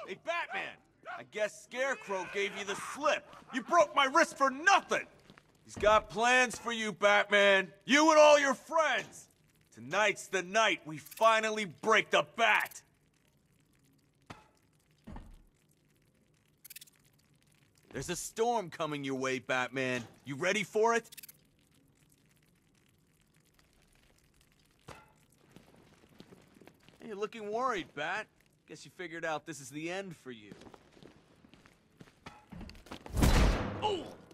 Hey, Batman! I guess Scarecrow gave you the slip. You broke my wrist for nothing! He's got plans for you, Batman. You and all your friends. Tonight's the night we finally break the bat. There's a storm coming your way, Batman. You ready for it? Hey, you're looking worried, Bat. Guess you figured out this is the end for you. Oh!